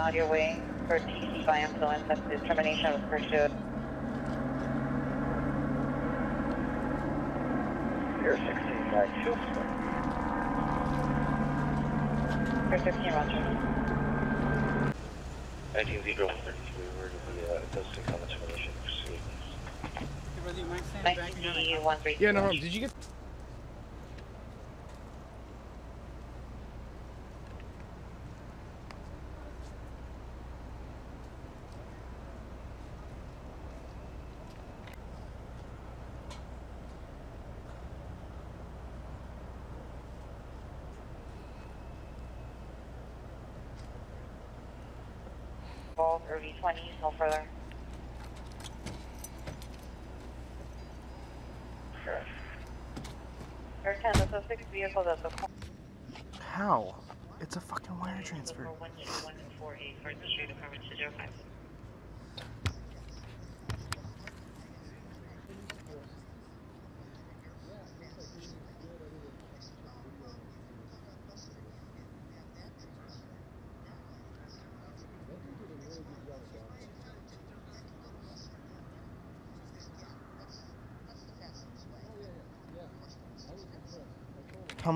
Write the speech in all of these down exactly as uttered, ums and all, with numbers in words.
out your way for T C by influence at the termination of pursuit. Air sixteen nine two. Air sixteen, roger. nineteen zero one thirty-three, we're to the uh, posting on the termination of pursuit. Hey, brother, you mind standing back nineteen again? Z one three two. Yeah, no problem. Did you get... Or V twenty, no further. Air ten, the suspect vehicle that's a... How? It's a fucking wire transfer. one eight one four eight for the street department two zero five. Come.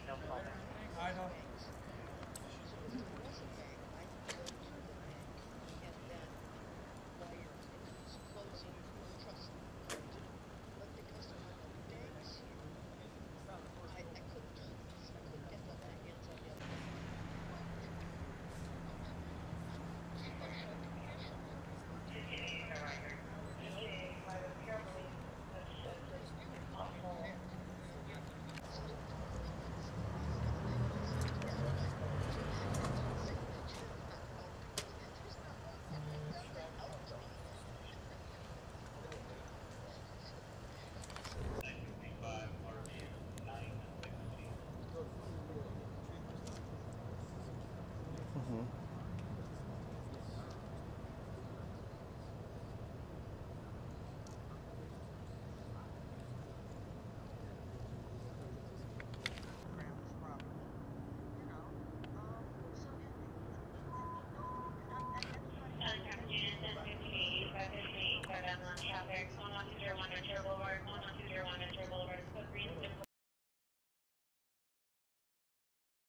Mm-hmm.